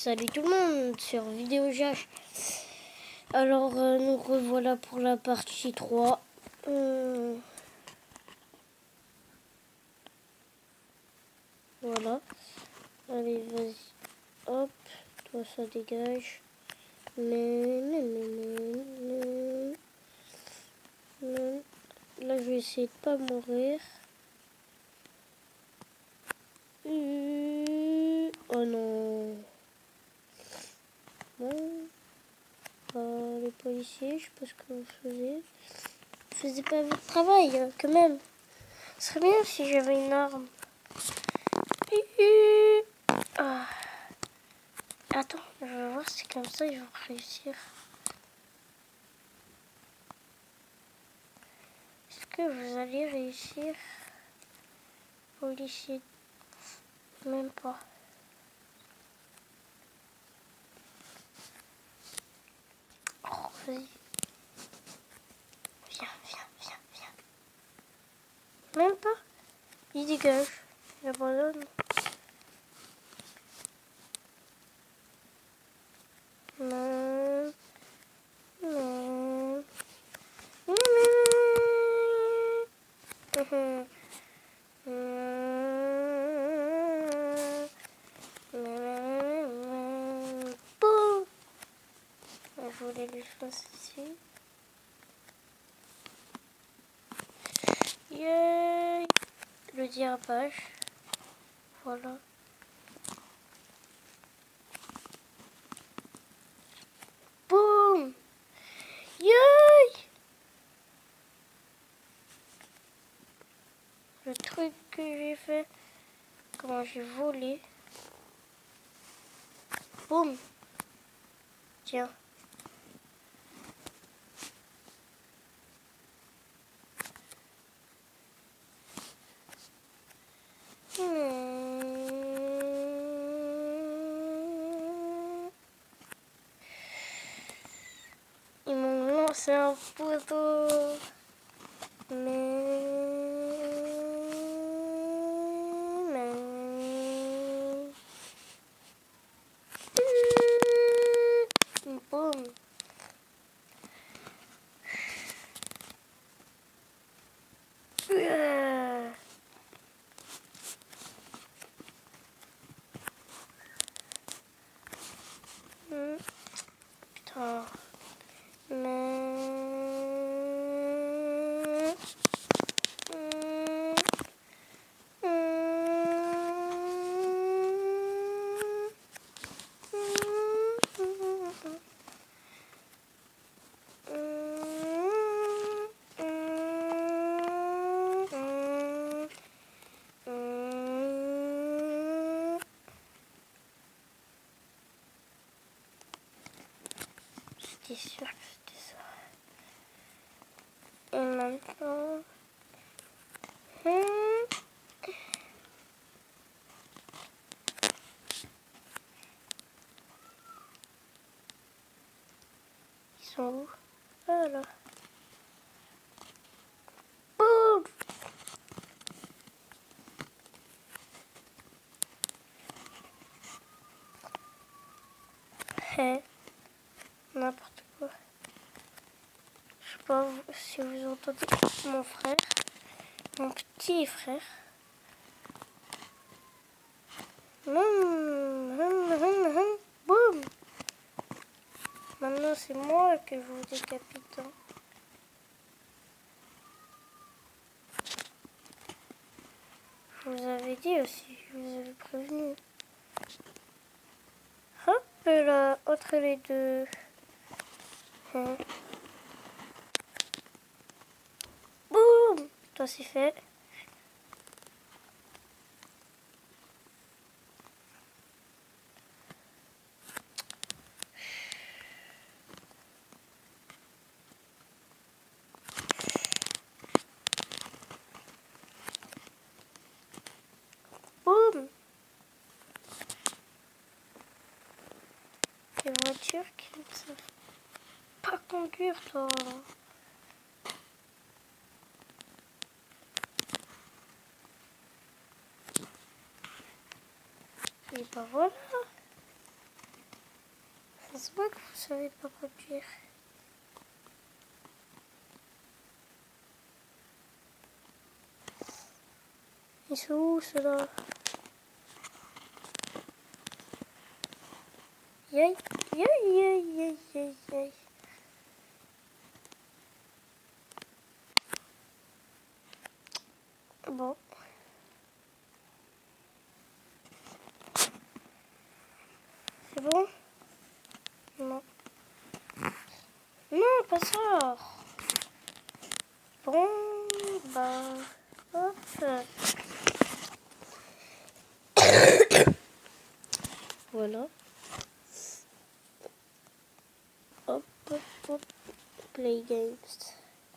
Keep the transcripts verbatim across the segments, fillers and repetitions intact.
Salut tout le monde sur Vidéo Jache. Alors euh, nous revoilà pour la partie trois. Euh, voilà. Allez, vas-y. Hop, toi ça dégage. Mais, mais, mais, mais, mais, mais. Là je vais essayer de pas mourir. Euh, oh non. Bon. Euh, les policiers, je sais pas ce que vous faisiez. Vous faisiez pas votre travail, hein, quand même. Ce serait bien si j'avais une arme. Ah. Attends, je vais voir si comme ça ils vont réussir. Est-ce que vous allez réussir, policier? Même pas. Oh, vas-y. Viens, viens, viens, viens. Même pas. Il dégage. Il abandonne. Non. Non. Non. Boum. Je voulais lui lancer ici. Yay. Le dérapage. Voilà. Boum. Yay. Le truc que j'ai fait, comment j'ai volé. Boum. Tiens. Hmm. Ils m'ont lancé un poteau. Mais... mais... Boum. Yeah. Hmm. Putain. Mais... J'étais sûre que c'était ça. Et maintenant... Hmm. Ils sont où? Ah là. Boum. Hey. N'importe quoi. Je sais pas si vous entendez mon frère, mon petit frère. Hum, hum, hum, hum. Boum. Maintenant c'est moi que je vous décapite. Hein. Je vous avais dit aussi, je vous avais prévenu. Hop là, entre les deux. Hum. Boum. Toi c'est fait. Boum. Les voitures qui ne savent pas conduire, toi. Et ben voilà. C'est vrai que vous savez pas conduire. Ils sont où ceux-là? Aïe, aïe, aïe, aïe, aïe, aïe. Bon. C'est bon? Non. Non, pas ça. Bon, bah, hop. Voilà. Hop, hop, hop. Play games.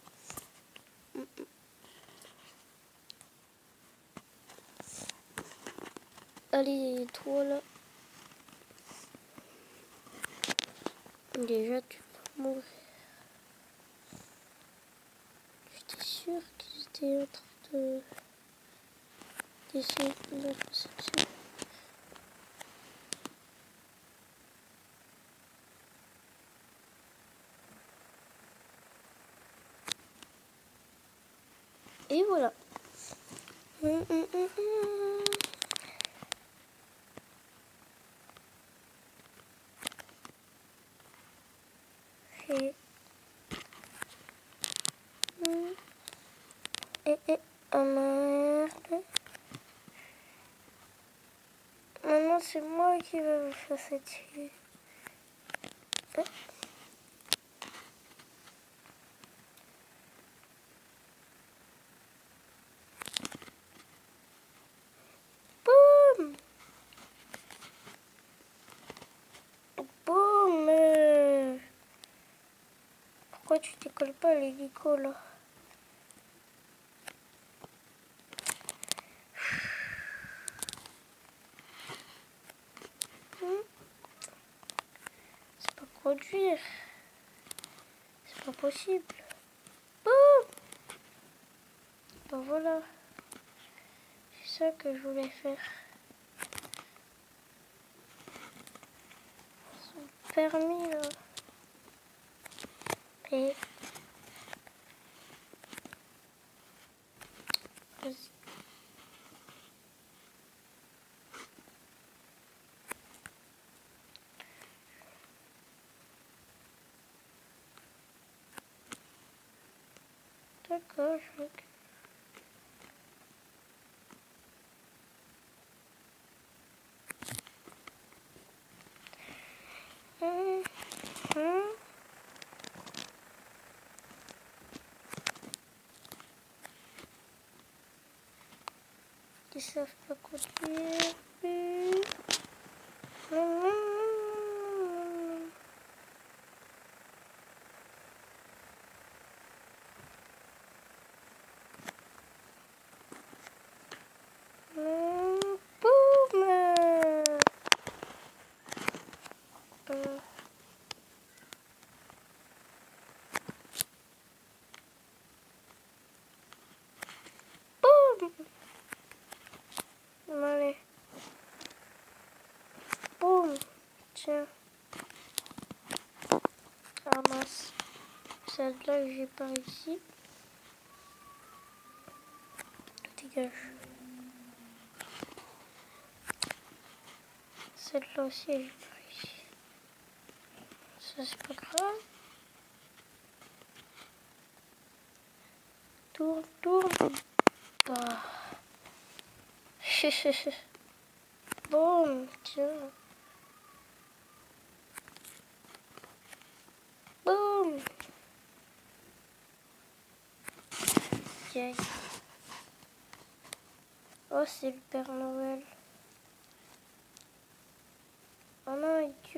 Allez, toi là. Déjà, tu vas mourir. J'étais sûre qu'ils étaient en train de d'essayer de la réception. Et voilà. Hum, hum, hum, hum. Et... Hum. Et, et, oh merde. Maintenant, c'est moi qui vais me faire cette fille. Hein? Boum! Boum! euh. Pourquoi tu décolles pas l'hélico là? Hum? C'est pas conduire. C'est pas possible. Boum! Ben voilà. C'est ça que je voulais faire. Son permis là. Et... Vas-y. D'accord, je vais... Hum, hum. Ils savent pas conduire. Hum. Hum. Hum. Boum. Hum. Boum. Allez. Boum. Tiens. Ramasse. Celle-là, j'ai pas réussi. Dégage. Celle-là aussi, j'ai pas réussi. Ça, c'est pas grave. Tourne, tourne. Ah. Boum. Tiens. Boum. Tiens. Oh, c'est le Père Noël. Oh non, il tue.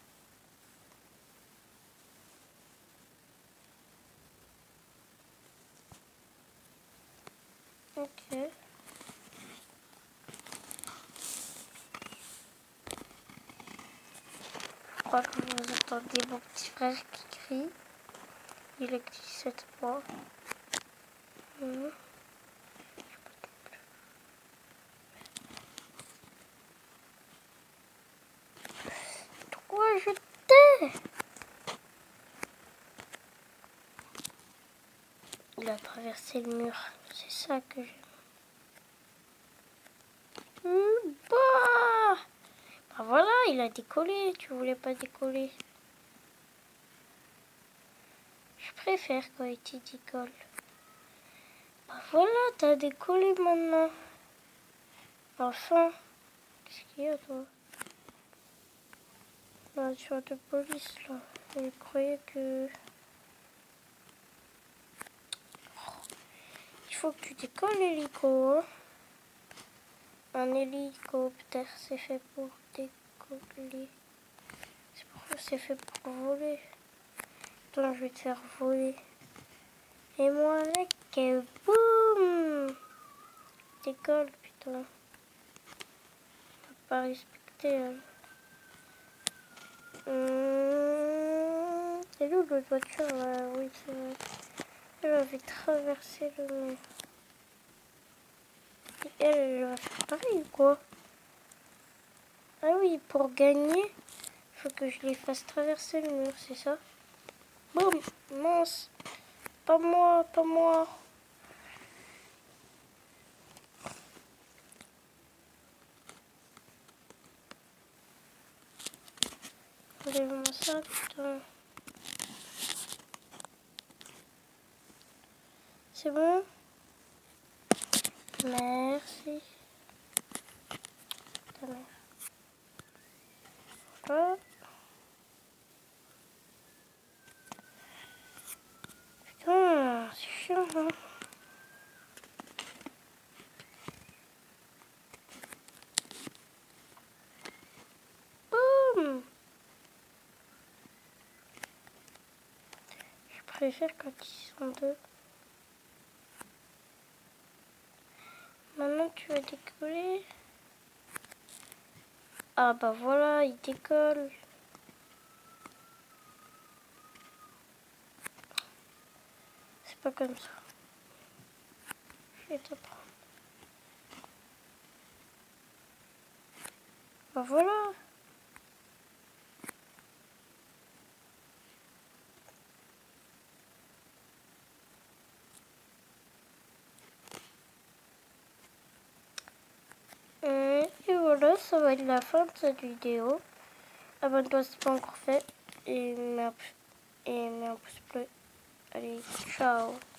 Ok. Je crois que vous entendez mon petit frère qui crie. Il a dix-sept mois. Mmh. Toi, je t'aime. Ouais. Il a traversé le mur. C'est ça que j'aime. Mmh, bah. bah voilà, il a décollé. Tu voulais pas décoller. Je préfère quand il te décolle. Bah voilà, t'as décollé maintenant. Enfin. Qu'est-ce qu'il y a toi? La voiture de police là. Il croyait que... Il faut que tu décolles l'hélico. Hein. Un hélicoptère, c'est fait pour décoller. C'est pour... c'est fait pour voler. Attends, je vais te faire voler. Et moi avec, et boum! Décolle, putain. Faut pas respecter. Hein. Hum... C'est où l'autre voiture là? Oui, c'est vrai. Elle avait traversé le mur. Et elle, elle va faire pareil ou quoi? Ah oui, pour gagner, il faut que je les fasse traverser le mur, c'est ça? Boum! Mince! Pas moi, pas moi! Enlève-moi ça, putain. C'est bon? Merci. Ta mère. Voilà. Putain, c'est chiant, hein? Boum! Je préfère quand ils sont deux. Maintenant, tu vas décoller. Ah bah voilà, il décolle. C'est pas comme ça. Je vais t'apprendre. Bah voilà. Et voilà, ça va être la fin de cette vidéo. Abonne-toi si c'est pas encore fait. Et mets un pouce bleu. Allez, ciao.